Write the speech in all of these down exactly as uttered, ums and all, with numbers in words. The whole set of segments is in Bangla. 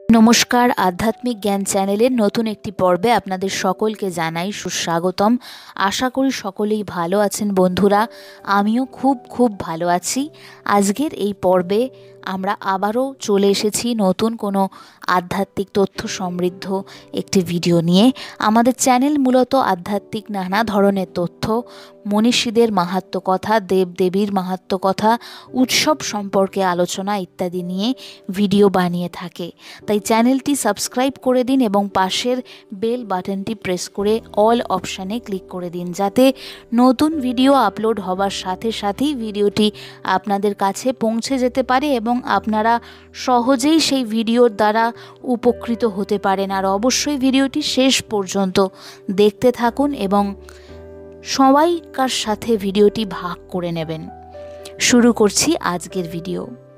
নমস্কার, আধ্যাত্মিক জ্ঞান চ্যানেলের নতুন একটি পর্বে আপনাদের সকলকে জানাই সুস্বাগতম। আশা করি সকলেই ভালো আছেন বন্ধুরা। আমিও খুব খুব ভালো আছি। আজকের এই পর্বে আমরা আবারও চলে এসেছি নতুন কোনো আধ্যাত্মিক তথ্য সমৃদ্ধ একটি ভিডিও নিয়ে। আমাদের চ্যানেল মূলত আধ্যাত্মিক নানা ধরনের তথ্য, মনীষীদের মাহাত্ম্য কথা, দেবদেবীর মাহাত্ম্য কথা, উৎসব সম্পর্কে আলোচনা ইত্যাদি নিয়ে ভিডিও বানিয়ে থাকে। তাই চ্যানেলটি সাবস্ক্রাইব করে দিন এবং পাশের বেল বাটনটি প্রেস করে অল অপশানে ক্লিক করে দিন, যাতে নতুন ভিডিও আপলোড হবার সাথে সাথেই ভিডিওটি আপনাদের কাছে পৌঁছে যেতে পারে এবং আপনারা সহজেই সেই ভিডিওর দ্বারা উপকৃত হতে পারেন। আর অবশ্যই ভিডিওটি শেষ পর্যন্ত দেখতে থাকুন এবং সবাইকার সাথে ভিডিওটি ভাগ করে নেবেন। শুরু করছি আজকের ভিডিও।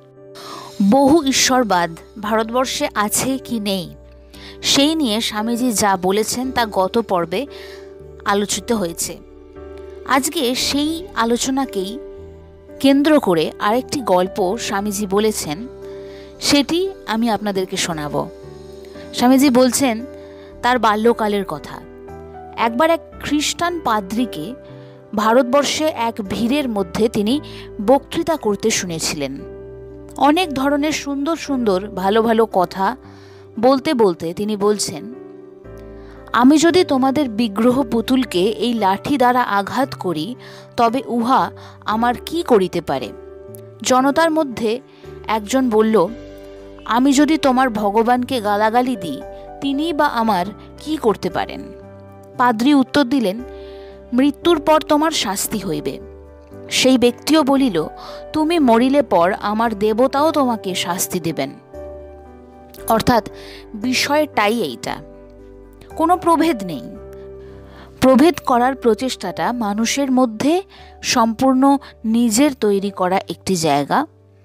বহু ঈশ্বরবাদ ভারতবর্ষে আছে কি নেই, সেই নিয়ে স্বামীজি যা বলেছেন তা গত পর্বে আলোচিত হয়েছে। আজকে সেই আলোচনাকেই কেন্দ্র করে আরেকটি গল্প স্বামীজি বলেছেন, সেটি আমি আপনাদেরকে শোনাব। স্বামীজি বলছেন তার বাল্যকালের কথা। একবার এক খ্রিস্টান পাদ্রীকে ভারতবর্ষে এক ভিড়ের মধ্যে তিনি বক্তৃতা করতে শুনেছিলেন। অনেক ধরনের সুন্দর সুন্দর ভালো ভালো কথা বলতে বলতে তিনি বলছেন, আমি যদি তোমাদের বিগ্রহ পুতুলকে এই লাঠি দ্বারা আঘাত করি, তবে উহা আমার কি করিতে পারে? জনতার মধ্যে একজন বলল, আমি যদি তোমার ভগবানকে গালাগালি দিই, তিনিই বা আমার কি করতে পারেন? পাদ্রী উত্তর দিলেন, মৃত্যুর পর তোমার শাস্তি হইবে। সেই ব্যক্তিও বলিল, তুমি মরিলে পর আমার দেবতাও তোমাকে শাস্তি দেবেন। অর্থাৎ বিষয়টাই এইটা, কোনো প্রভেদ নেই। প্রভেদ করার প্রচেষ্টাটা মানুষের মধ্যে সম্পূর্ণ নিজের তৈরি করা একটি জায়গা।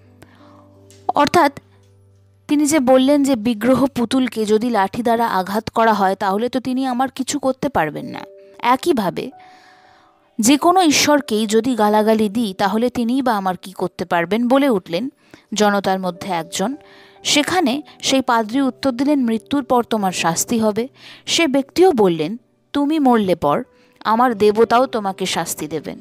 অর্থাৎ তিনি যে বললেন যে বিগ্রহ পুতুলকে যদি লাঠি দ্বারা আঘাত করা হয়, তাহলে তো তিনি আমার কিছু করতে পারবেন না। একইভাবে যে কোনো ঈশ্বরকেই যদি গালাগালি দিই, তাহলে তিনিই বা আমার কি করতে পারবেন বলে উঠলেন জনতার মধ্যে একজন। সেখানে সেই পাদ্রী উত্তর দিলেন, মৃত্যুর পর তোমার শাস্তি হবে। সে ব্যক্তিও বললেন, তুমি মরলে পর আমার দেবতাও তোমাকে শাস্তি দেবেন।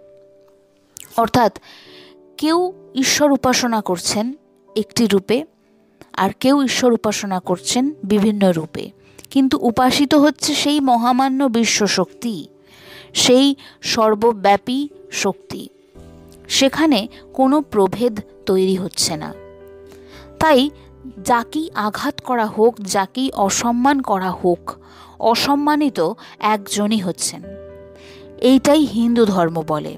অর্থাৎ কেউ ঈশ্বর উপাসনা করছেন একটি রূপে, আর কেউ ঈশ্বর উপাসনা করছেন বিভিন্ন রূপে, কিন্তু উপাসিত হচ্ছে সেই মহামান্য বিশ্ব শক্তি, সেই সর্বব্যাপী শক্তি। সেখানে কোনো প্রভেদ তৈরি হচ্ছে না। তাই যাকেই আঘাত করা হোক, যাকেই অসম্মান করা হোক, অসম্মানিত একজনই হচ্ছেন। এইটাই হিন্দু ধর্ম বলে।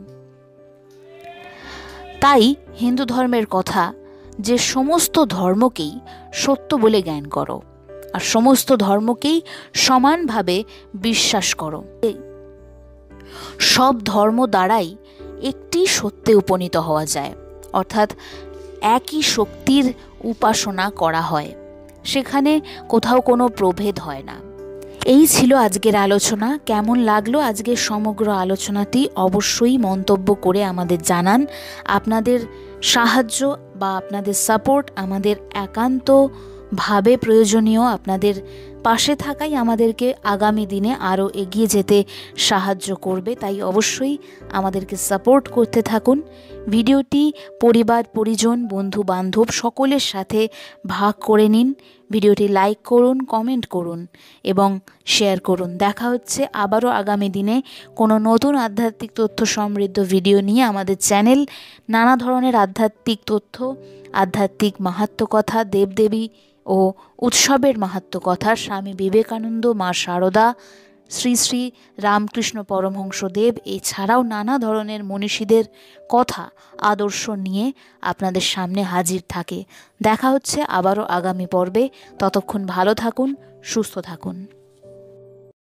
তাই হিন্দু ধর্মের কথা যে সমস্ত ধর্মকেই সত্য বলে জ্ঞান করো, আর সমস্ত ধর্মকেই সমানভাবে বিশ্বাস করো। সব ধর্ম দ্বারাই একটি সত্যে উপনীত হওয়া যায়, অর্থাৎ একই শক্তির উপাসনা করা হয়, সেখানে কোথাও কোনো প্রভেদ হয় না। এই ছিল আজকের আলোচনা। কেমন লাগলো আজকের সমগ্র আলোচনাটি অবশ্যই মন্তব্য করে আমাদের জানান। আপনাদের সাহায্য বা আপনাদের সাপোর্ট আমাদের একান্তভাবে প্রয়োজনীয়। আপনাদের পাশে থাকাই আমাদেরকে আগামী দিনে আরও এগিয়ে যেতে সাহায্য করবে। তাই অবশ্যই আমাদেরকে সাপোর্ট করতে থাকুন। ভিডিওটি পরিবার, পরিজন, বন্ধু বান্ধব সকলের সাথে ভাগ করে নিন। ভিডিওটি লাইক করুন, কমেন্ট করুন এবং শেয়ার করুন। দেখা হচ্ছে আবারও আগামী দিনে কোনো নতুন আধ্যাত্মিক তথ্য সমৃদ্ধ ভিডিও নিয়ে। আমাদের চ্যানেল নানা ধরনের আধ্যাত্মিক তথ্য, আধ্যাত্মিক মাহাত্ম্য কথা, দেবদেবী ও উৎসবের মাহাত্ম্য কথা, স্বামী বিবেকানন্দ, মা শারদা, শ্রী শ্রী রামকৃষ্ণ পরমহংসদেব, এছাড়াও নানা ধরনের মনীষীদের কথা, আদর্শ নিয়ে আপনাদের সামনে হাজির থাকে। দেখা হচ্ছে আবারও আগামী পর্বে। ততক্ষণ ভালো থাকুন, সুস্থ থাকুন।